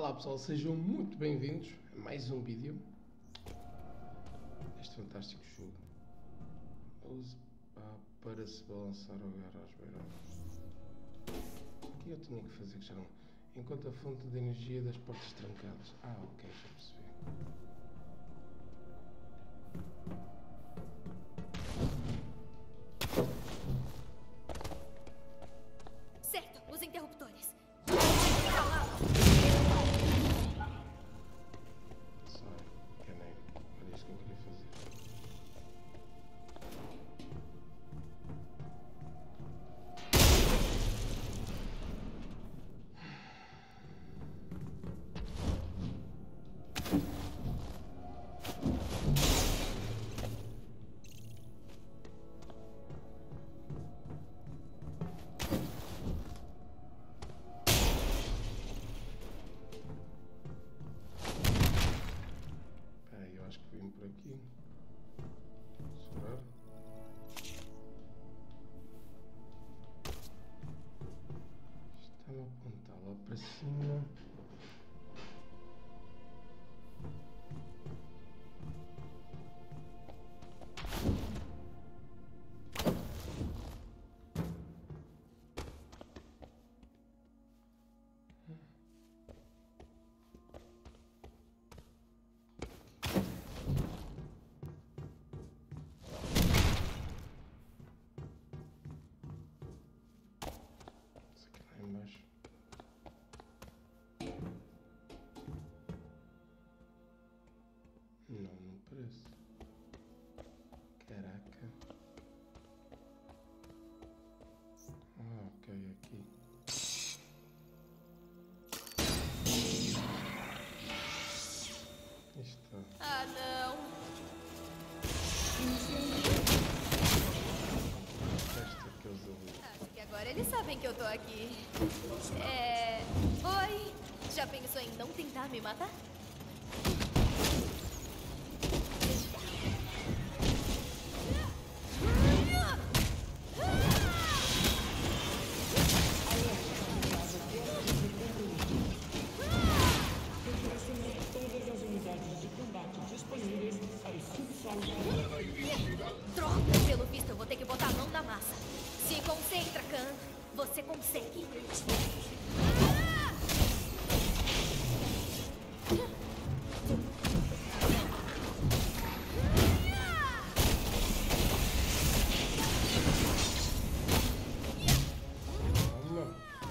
Olá pessoal, sejam muito bem-vindos a mais um vídeo deste fantástico jogo. Use para se balançar ou agarrar às beiradas. O que eu tinha que fazer que já não... Enquanto a fonte de energia das portas trancadas. Ok, já percebi. Certo, os interruptores. Sai, enganei. Era isso que eu queria fazer. Acho que vim por aqui. Segurar. Está-me a apontar lá para cima. Embaixo. Não parece. Caraca. Ok, aqui. Isto. Ah, não. Festa que eles ali. Acho que agora eles sabem que eu tô aqui. Oi. Já pensou em não tentar me matar? Todas as unidades de combate disponíveis ao subsolo. Droga, pelo visto eu vou ter que botar a mão na massa. Se concentra, Khan. Você consegue. Calma.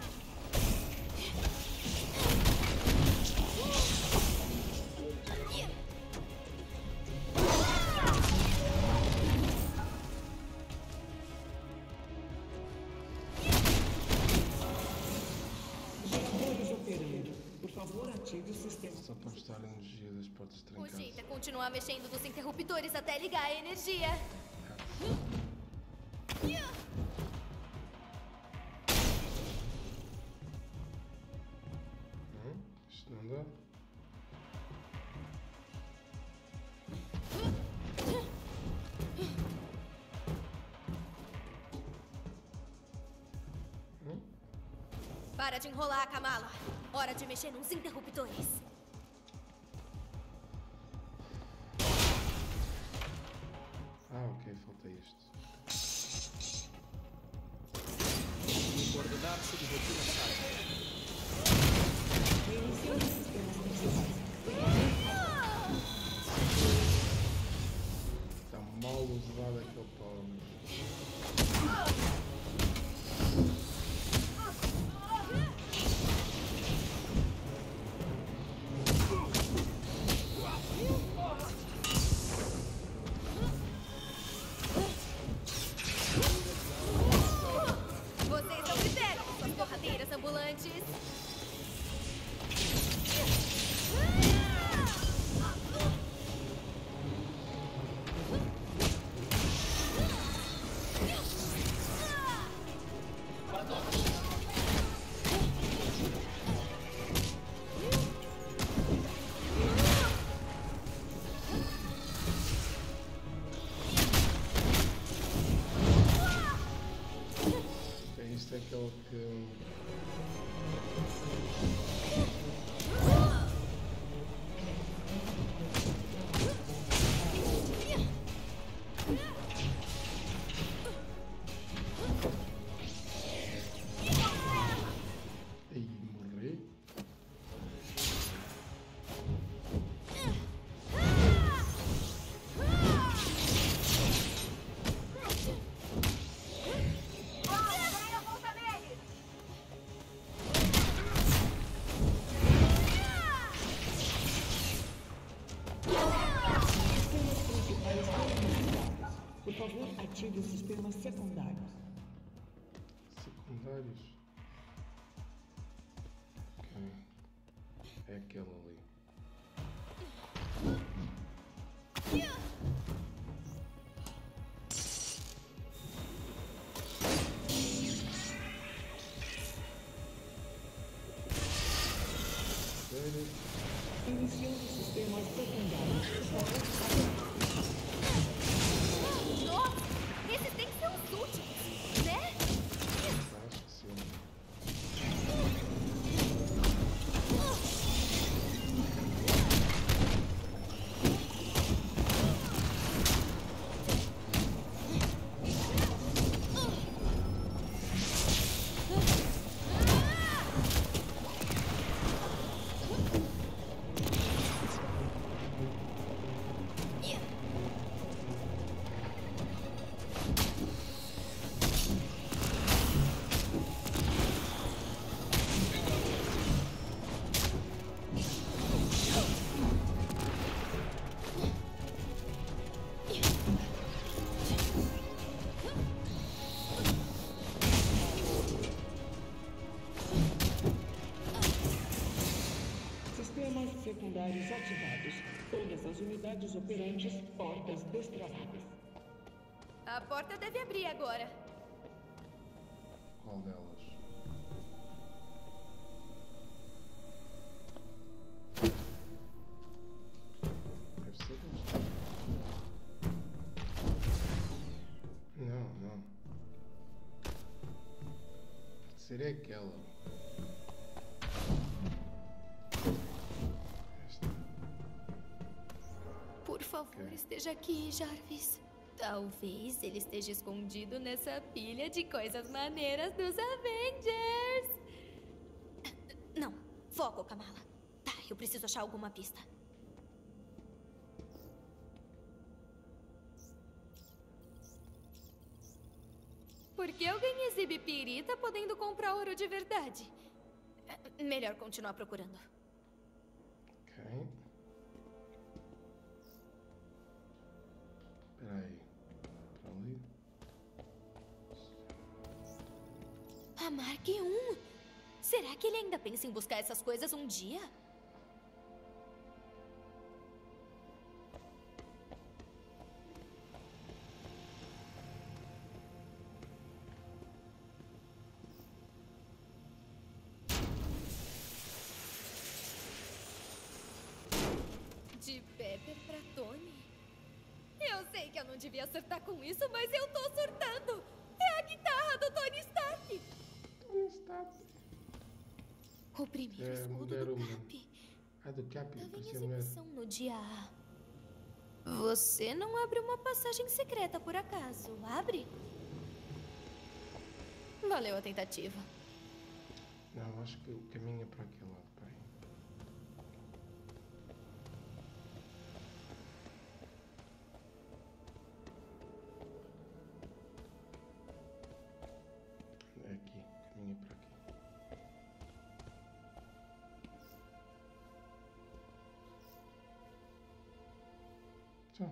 Geradores operando. Por favor, ative o sistema. Só para ajustar a energia das portas O trancadas. jeito é continuar mexendo nos interruptores até ligar a energia. Isto não dá. Para de enrolar, Kamala. Hora de mexer nos interruptores. Ok, falta isto. Coordenar subrotina SAR. Reiniciando os sistemas principais. Está mal usado aquele power. Vocês não me pegam, suas porradeiras ambulantes. Isto é aquele que... de sistemas secundários. Secundários? Ok. É aquele ali. Sério? Iniciando sistemas secundários. Nossa, esses têm que ser os últimos, né? Acho que sim. Sistemas secundários ativados. Todas as unidades operantes, portas destravadas. A porta deve abrir agora. Qual delas? Deve ser esta. Não, não. Seria aquela. Esta. Por favor, Ok. esteja aqui, Jarvis. Talvez ele esteja escondido nessa pilha de coisas maneiras dos Avengers. Não, foco, Kamala. Tá, eu preciso achar alguma pista. Por que alguém exibe pirita podendo comprar ouro de verdade? Melhor continuar procurando. Ok. Espera aí. Para ali. A Mark I. Será que ele ainda pensa em buscar essas coisas um dia? De Pepper pra Tony? Eu sei que eu não devia surtar com isso, mas eu tô surtando! É a guitarra do Tony Stark! Onde está? O primeiro É, escudo mulher do humana. Cap. Ah, do Cap, Tava em parecia mulher. exibição no dia A. Você não abre uma passagem secreta por acaso, abre? Valeu a tentativa. Não, acho que o caminho é para aquele lado. Peraí. É aqui, o caminho é para aqui. Então.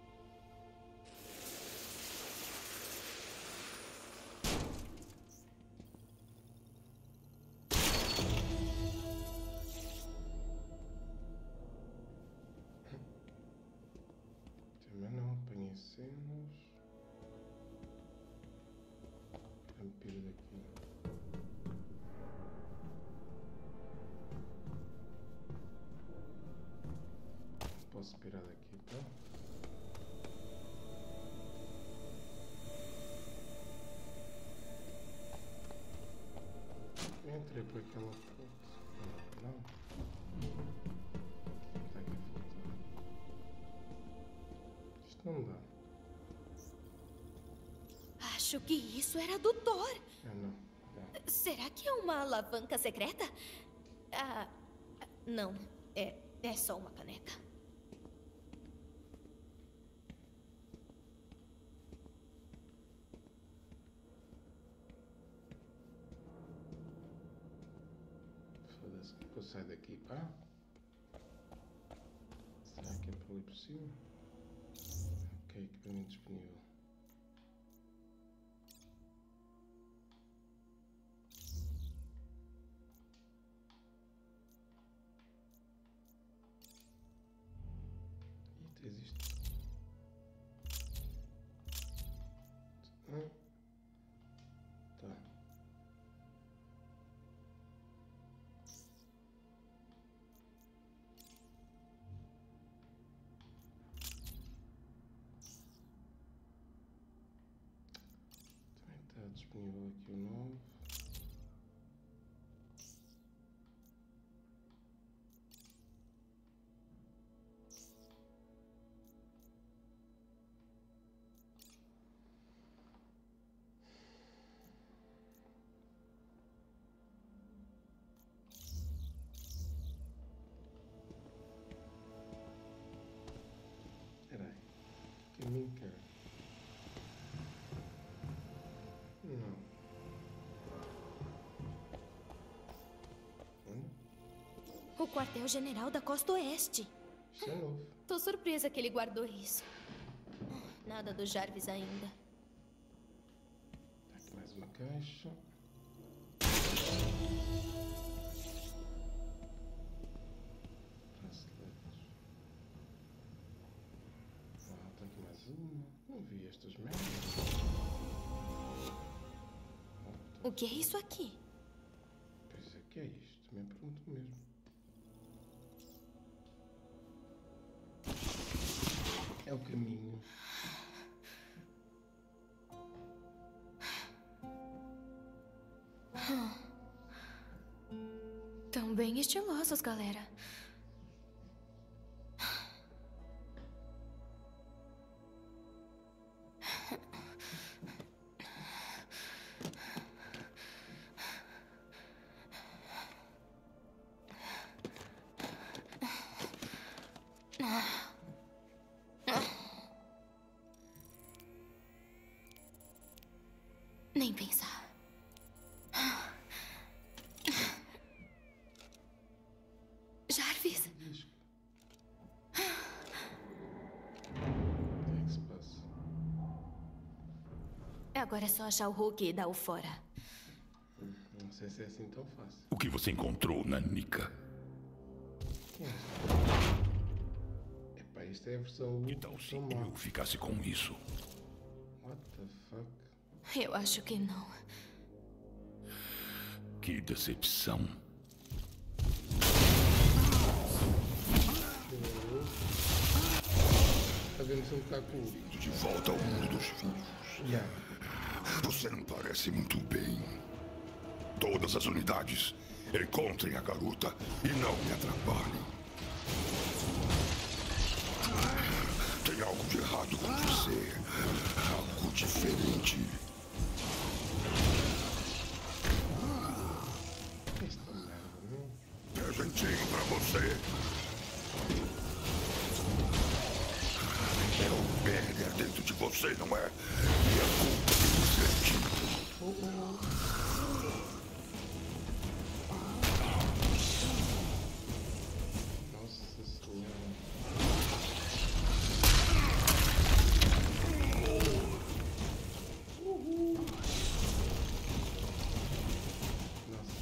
Também não apanhei cenas. Vampiro daqui. Posso pirar daqui, então? Eu entrei por aquela porta. Não. Está aqui a faltar. Isto não dá. Acho que isso era do Thor. Ah, não. Dá. Será que é uma alavanca secreta? Ah, não. É só uma caneca. Foda-se. Eu saio daqui, pá. Será que é por ali por cima? Ok, equipamento disponível. disponível aqui o novo. Peraí, caminho cá. Não. O quartel-general da Costa Oeste. Isso é novo. Tô surpresa que ele guardou isso. Nada do Jarvis ainda. Tá aqui mais uma caixa. Braceletes. Ah, tá aqui mais uma. Não vi estas merdas. O que é isso aqui? Pois é, que é isto? Também pergunto mesmo. É o caminho. Tão bem estilosos, galera. Nem pensar. Jarvis? Disco. O que é que se passa? Agora é só achar o Hulk e dar o fora. Não sei se é assim tão fácil. O que você encontrou, Nanica? Quem é isto? Epá, isto é a versão Que tal se versão eu má. ficasse com isso? What the fuck? Eu acho que não. Que decepção. Fazemos um bocado com o De volta ao mundo dos vivos. yeah. Você não parece muito bem. Todas as unidades, encontrem a garota e não me atrapalhem. Tem algo de errado com você. Algo diferente. Esta merda, meu. Presentinho pra você. É o Banner dentro de você, não é? E a culpa de você, tipo. Nossa senhora. Nossa.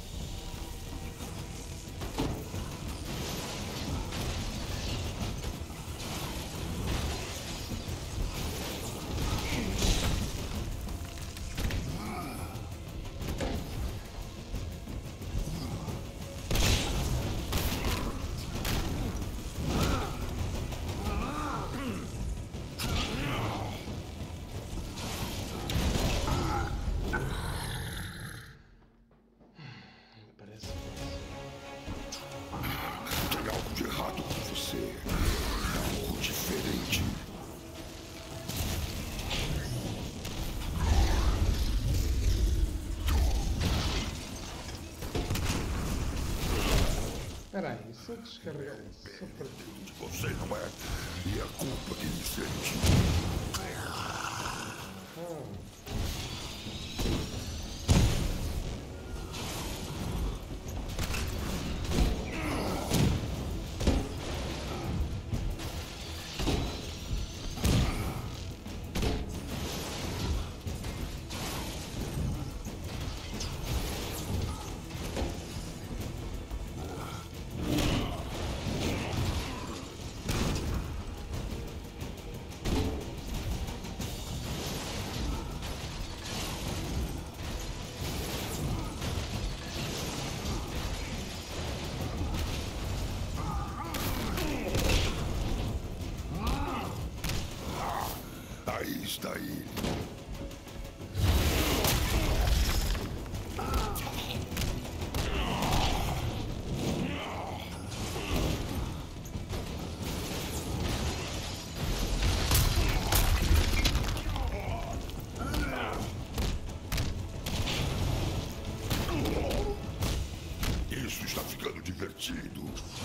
Parece fácil. Tem algo de errado com você. Algo diferente. Peraí, só descarregar isso. Só para ti. De você, não é? E a culpa que me sente. Aí está ele. divertido.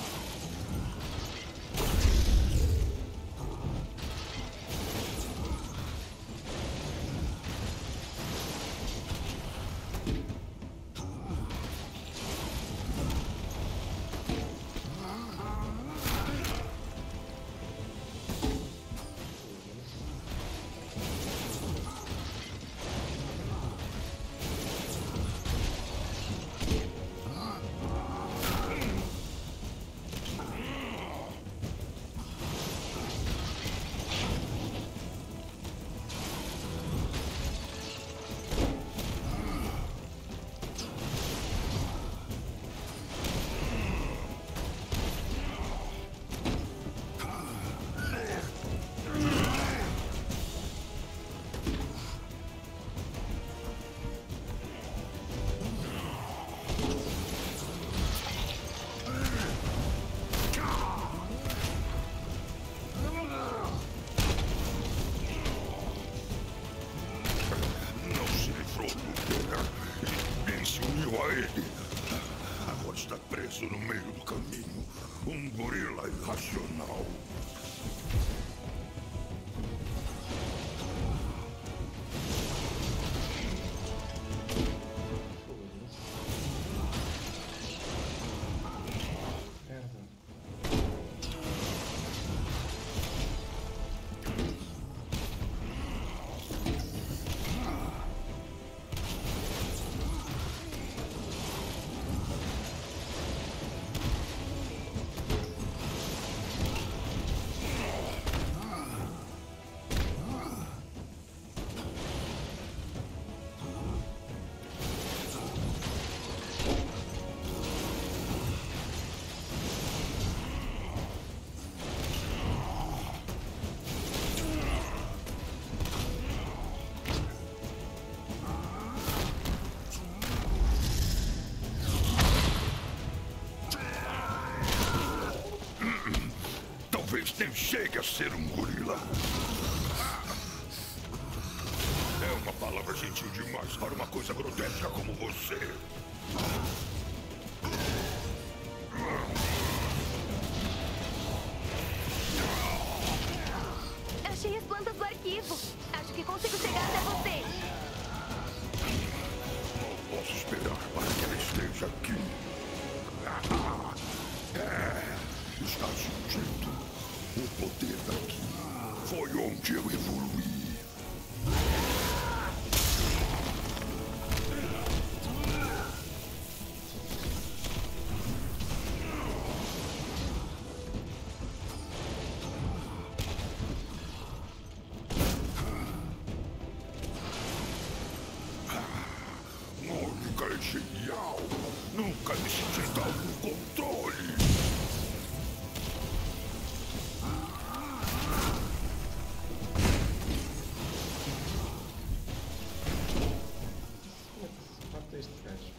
Agora está preso no meio do caminho. Um gorila irracional. Talvez nem chegue a ser um gorila. É uma palavra gentil demais para uma coisa grotesca como você. Achei as plantas do arquivo. Acho que consigo chegar até você. Não posso esperar para que ela esteja aqui. Está sentindo o poder daqui. Foi onde eu evoluí. Mônica é genial. Nunca me senti tão no controle. Mata este gajo.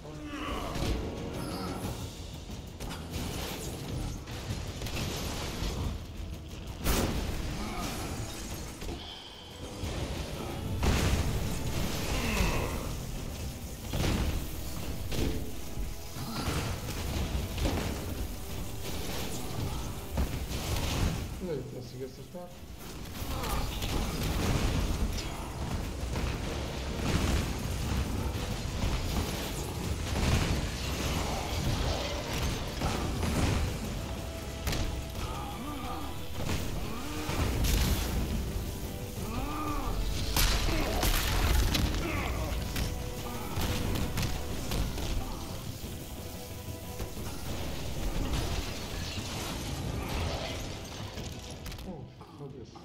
Não, eu consigo acertar. Oh, foda-se.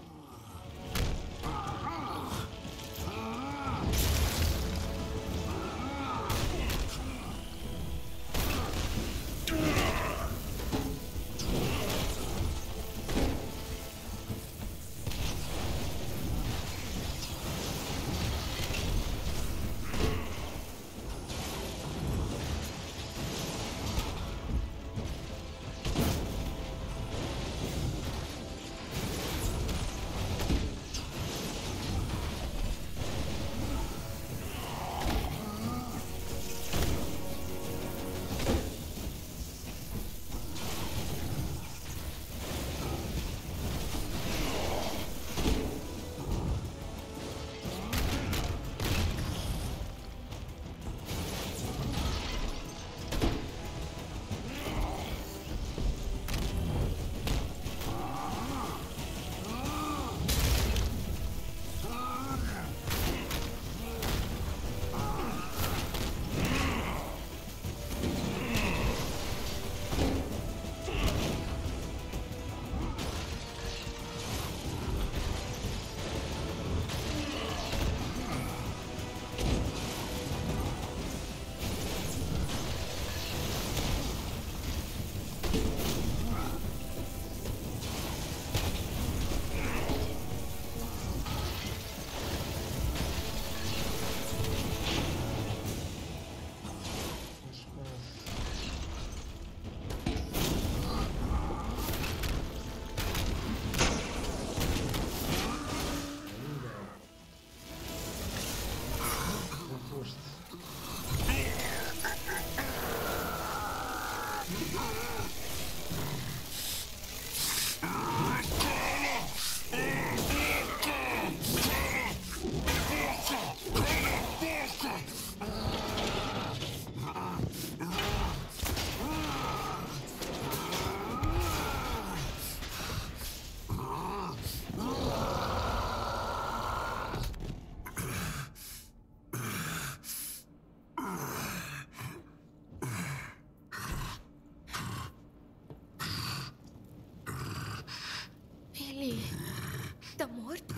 Ele tá morto?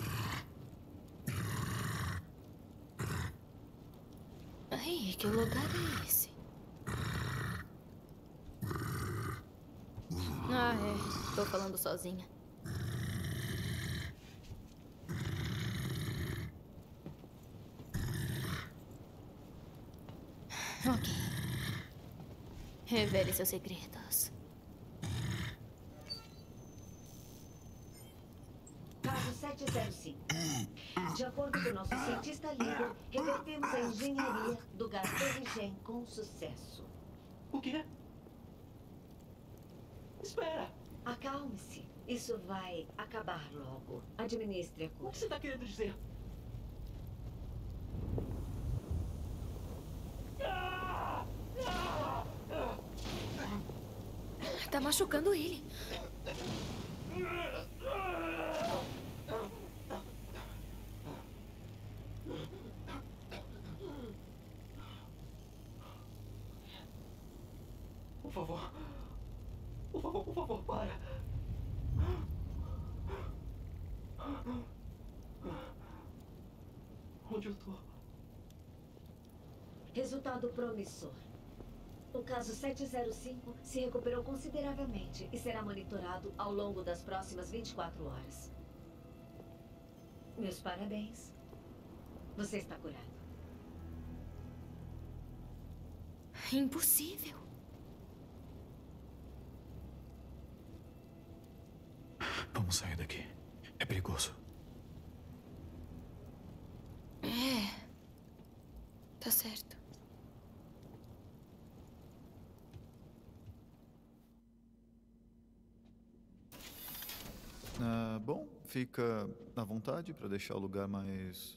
Ai, que lugar é esse? Ah, é. Tô falando sozinha. Ok. Revele seus segredos. Caso 705. De acordo com nosso cientista líder, revertemos a engenharia do gás Terrigen com sucesso. O quê? Espera! Acalme-se. Isso vai acabar logo. Administre a O cura. que você tá querendo dizer? Tá machucando ele. Por favor. Por favor, por favor, para. Onde eu tô? Resultado promissor. O caso 705 se recuperou consideravelmente e será monitorado ao longo das próximas 24 horas. Meus parabéns. Você está curado. Impossível. Vamos sair daqui. É perigoso. É. Tá certo. Bom, fica à vontade para deixar o lugar mais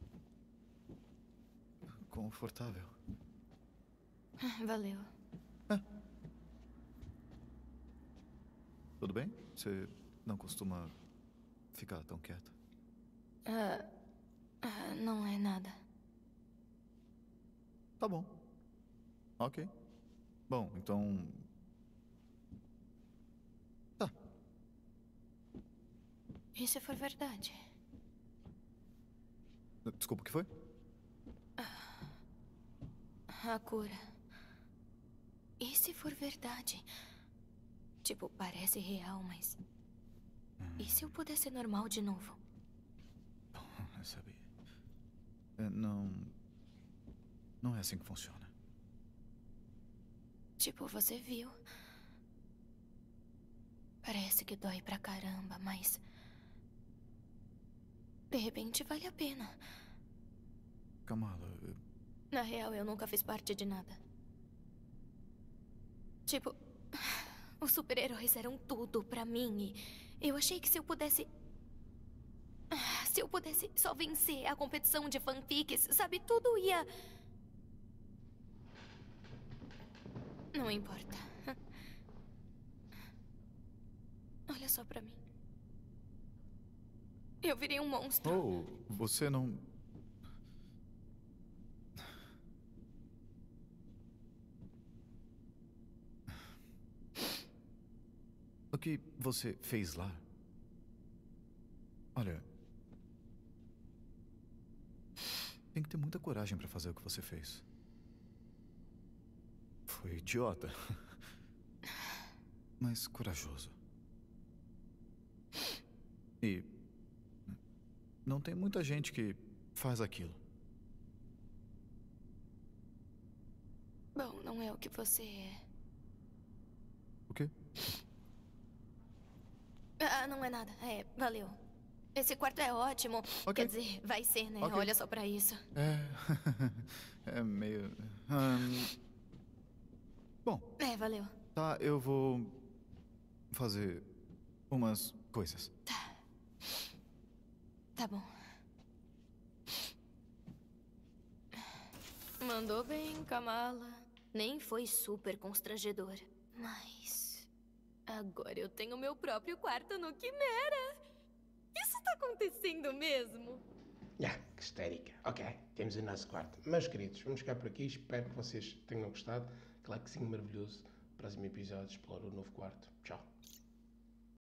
confortável. Valeu. Tudo bem? Você não costuma ficar tão quieta? Não é nada. Tá bom. Ok. Bom, então... Tá. E se for verdade? Desculpa, o que foi? A cura. E se for verdade? Tipo, parece real, mas... E se eu puder ser normal de novo? Eu sabia. Não... Não é assim que funciona. Tipo, você viu. Parece que dói pra caramba, mas... De repente vale a pena. Kamala, Na real, eu nunca fiz parte de nada. Tipo... Os super-heróis eram tudo pra mim e... Eu achei que se eu pudesse... Se eu pudesse só vencer a competição de fanfics, sabe? Tudo ia... Não importa. Olha só pra mim. Eu virei um monstro. Oh, você não... O que você fez lá? Olha... Tem que ter muita coragem pra fazer o que você fez. Foi idiota. Mas corajoso. E... não tem muita gente que faz aquilo. Bom, não é o que você é. O quê? Não é nada. Valeu. Esse quarto é ótimo. Ok. Quer dizer, vai ser, né? Ok. Olha só pra isso. É meio... Bom, Valeu. Tá, eu vou fazer umas coisas. Tá bom. Mandou bem, Kamala. Nem foi super constrangedor. Mas agora eu tenho meu próprio quarto no Quimera. Isso tá acontecendo mesmo? Que histérica. Ok, temos o nosso quarto. Meus queridos, vamos ficar por aqui. Espero que vocês tenham gostado. Claro que sim, maravilhoso. Próximo episódio, explora o novo quarto. Tchau.